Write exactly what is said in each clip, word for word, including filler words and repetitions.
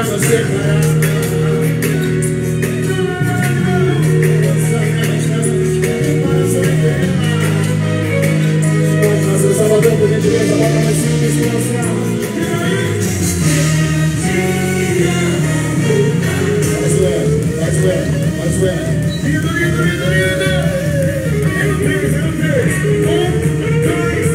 pra você parar. Salvador, por gentileza, bota mais cinco inspiração. Vai zoar, vai zoar, vai zoar. Lindo, lindo, lindo, lindo. É no três, é no três. Um, dois,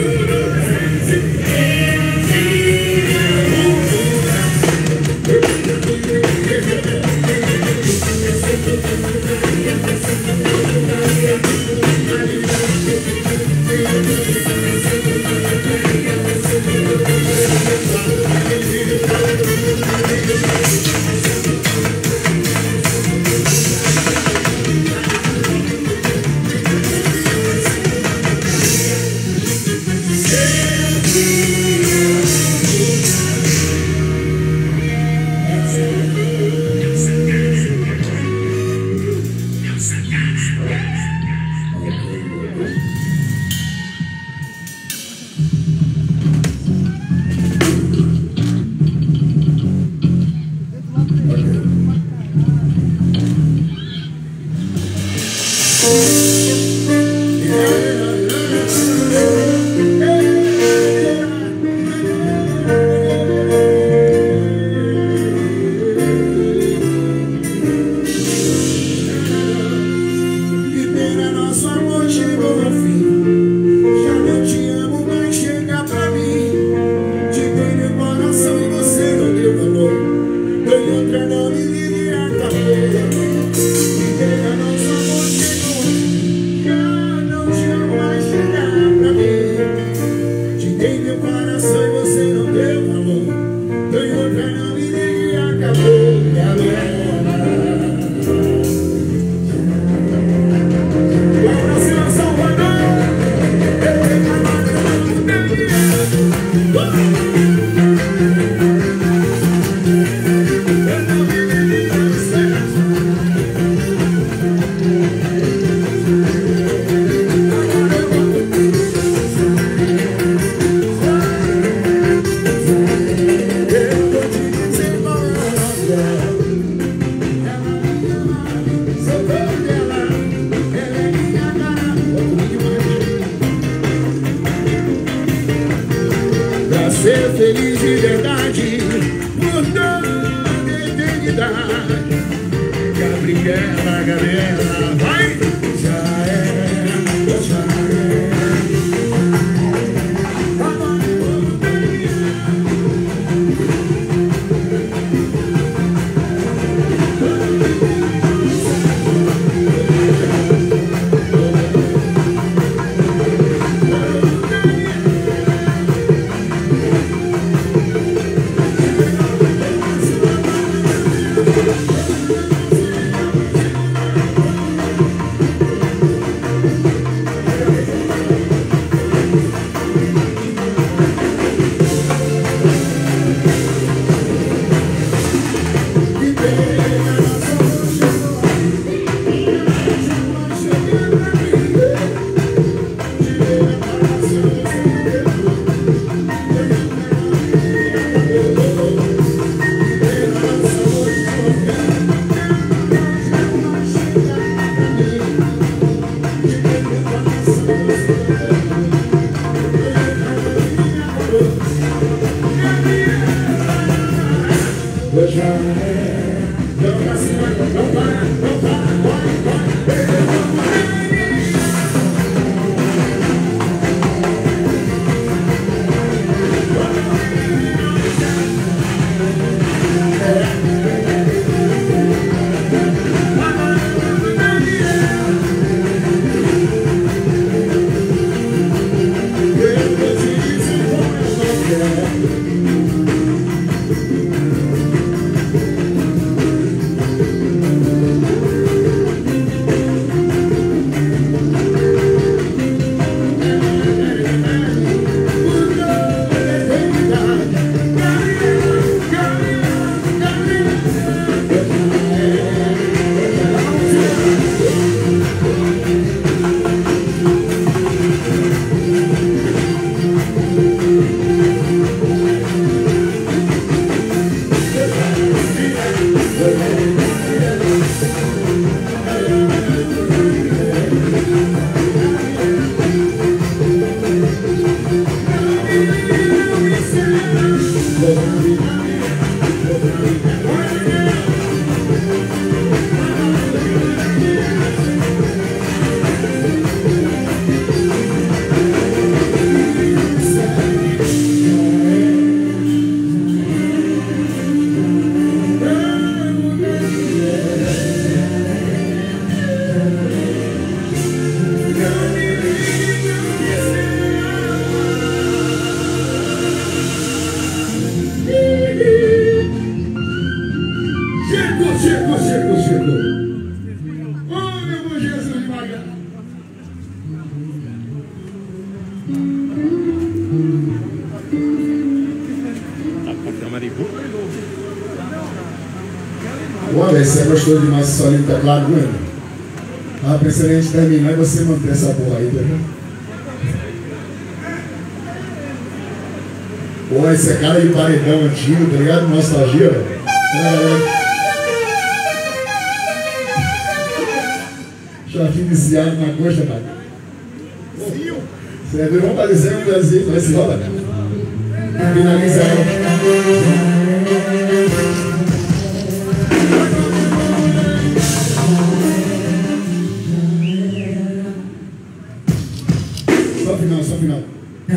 ser feliz de verdade, mudando de eternidade. Gabriela, Gabriela, vai! Já é, já é. Pô, velho, você gostou demais do solinho do teclado, mano? Tava pensando em a gente terminar e você manter essa porra aí, tá vendo? Pô, esse é cara de paredão antigo, tá ligado? Nostalgia, velho. Já fui viciado na coxa, pai. Você é doido, vamos fazer um pedacinho, vai se rola. Finaliza ela. Só o final, só o final.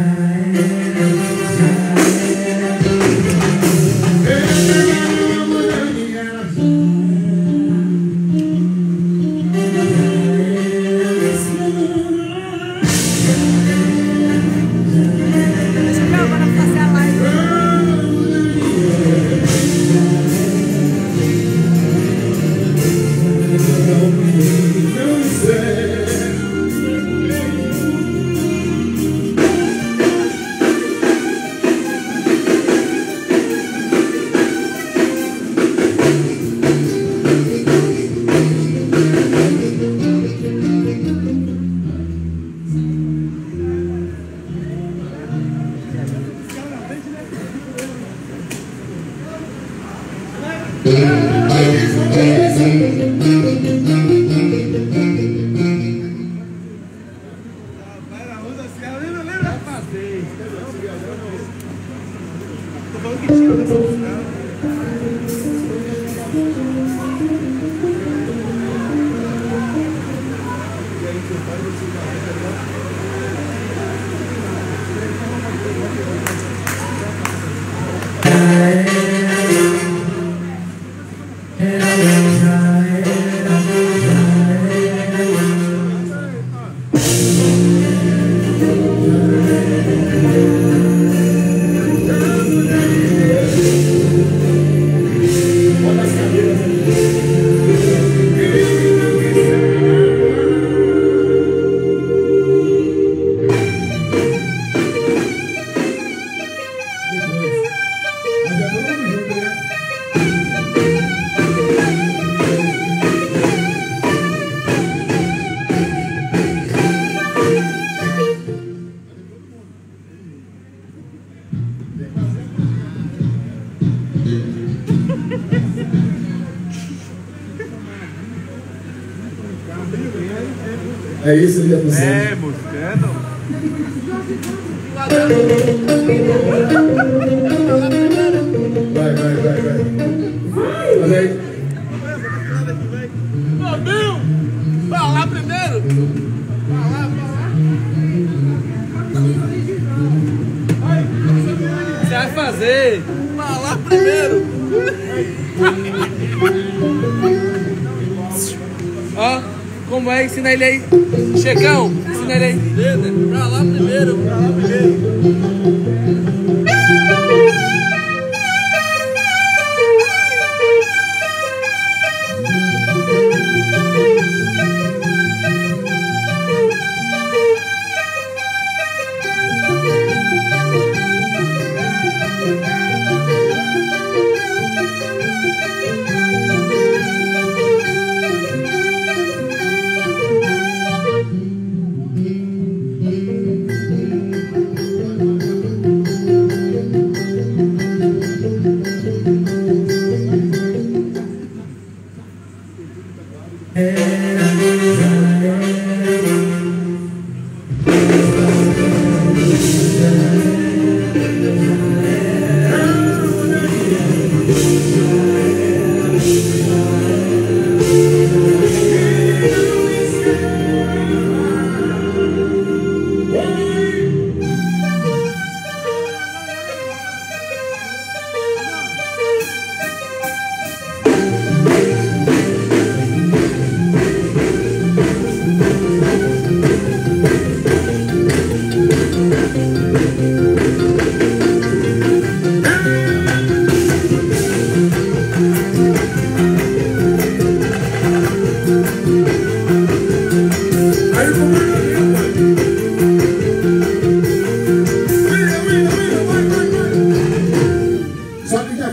É isso, ele ia pro centro. É, buscando. Vai, vai, vai, vai. Olha aí. Meu, vai lá primeiro. Vai lá, vai lá. Você vai fazer. Vai lá primeiro. Ó, como é? Ensina ele aí. Checão, ensina ele aí. Pra lá primeiro, pra lá primeiro.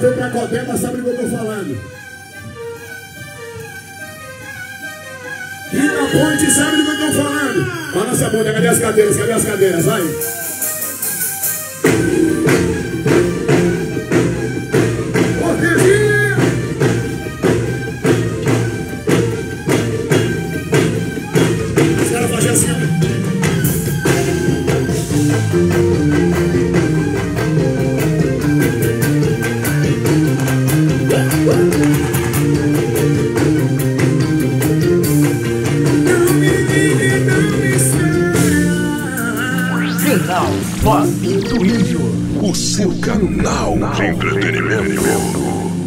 foi pra Coteba, sabe do que eu tô falando. Quem na ponte sabe do que eu tô falando. Balança a bunda, cadê as cadeiras? Cadê as cadeiras? Vai. Cortesia! Os caras fazem assim. Canal Pop do Índio, o seu canal de entretenimento.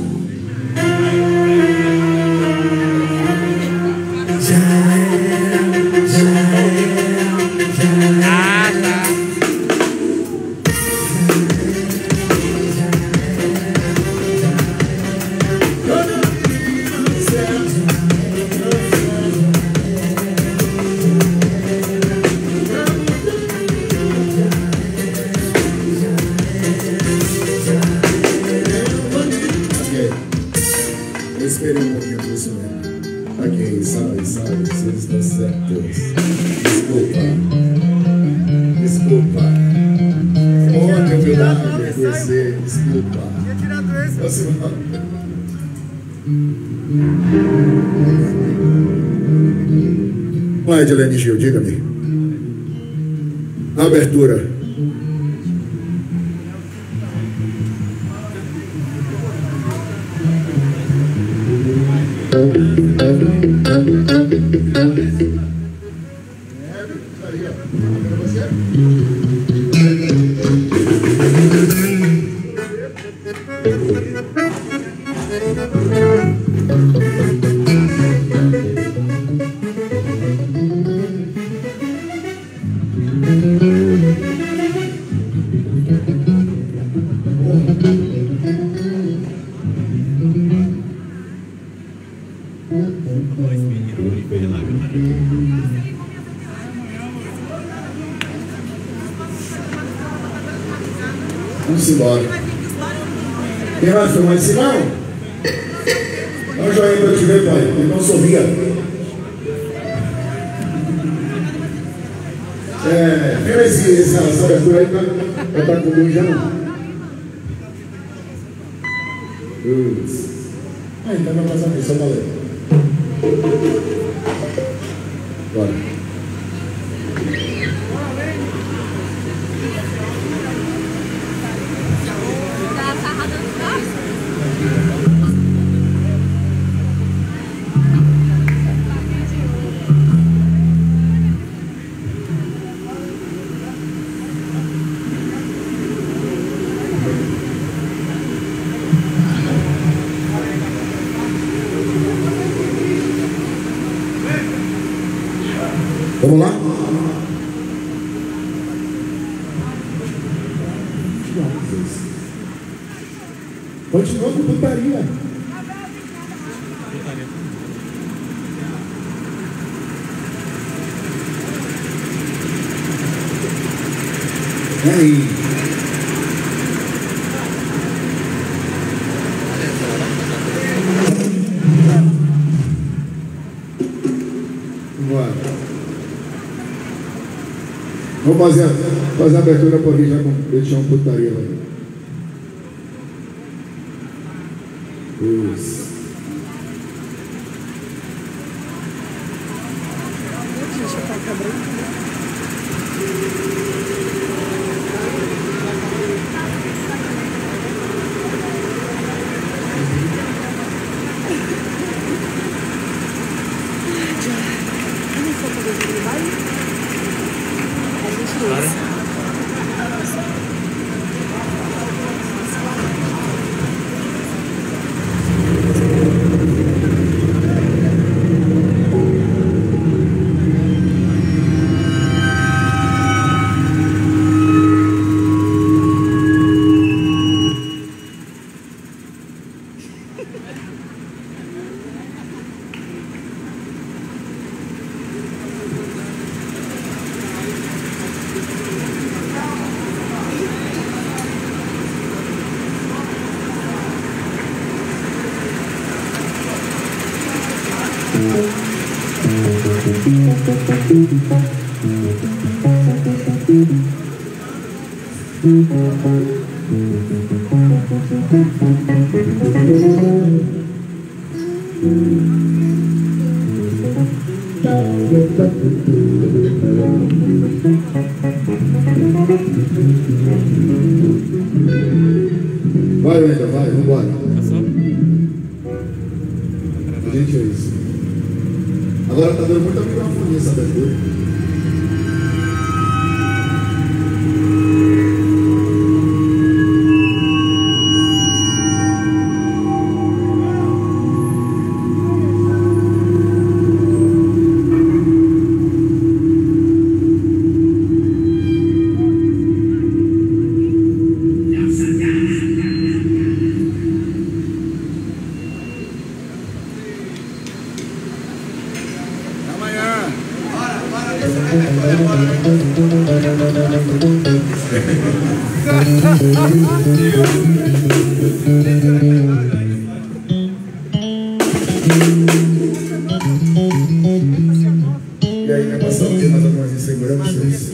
Esperei um pouquinho por isso mesmo. Ok, sabe, sabe, vocês estão certos. Desculpa. Desculpa. Ontem eu fui lá conhecer, desculpa. Você vai, Edilene Gil, diga-me. Abertura. Vamos embora. Quem vai filmar esse não? Dá um joinha pra eu te ver, pai. Ele não sorria. É, filma esse, essa, essa abertura aí pra eu estar com luz já não. Ups. Ah, então vai passar aqui, só valeu. Bora. Vamos lá? Continua com putaria. E aí? Bora. Vamos fazer, fazer a abertura porque já deixar um putaria lá. Isso. Vai, Wendel, vai, vambora. A gente é isso. Agora tá dando muita microfonia essa abertura. E aí, vai passar o que? Mais algumas inseguranças?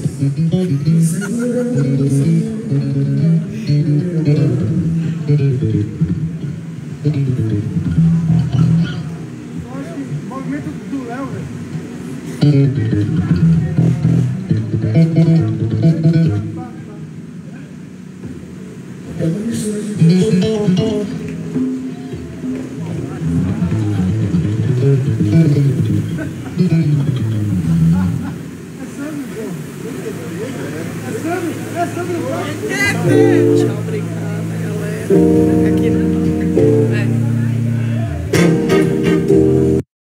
Movimento do Léo, velho. É uma mistura de Tchau, obrigada, galera. Aqui, né? É.